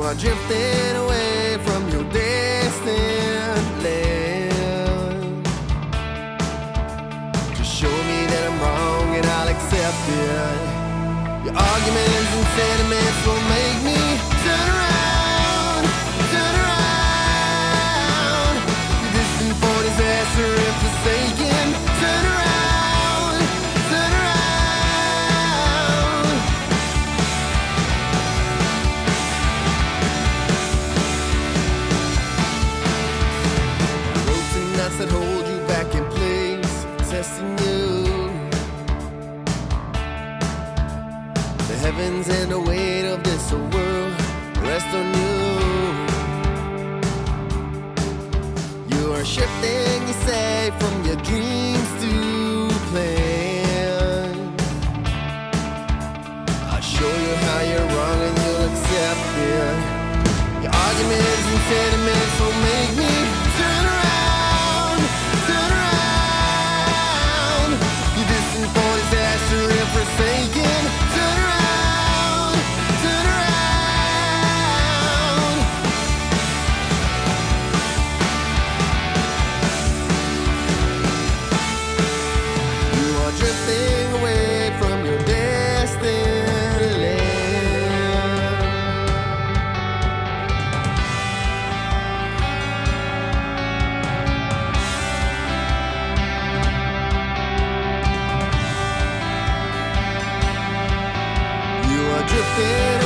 are drifting away from your distant land. Just show me that I'm wrong and I'll accept it. Your arguments and sentiments will make me turn around, turn around. Your distant for disaster and forsaken. Turn around, turn around. Ropes and knots that hold you back in place, testing you. The heavens and the weight of this world rest on you. You are shifting, you say, from your dreams to plans. I'll show you how you're wrong and you'll accept it. Your arguments and sentiments will make me turn around, turn around. You're distant for disaster and forsaken. Turn around, turn around. You are drifting away from your destined land. You are drifting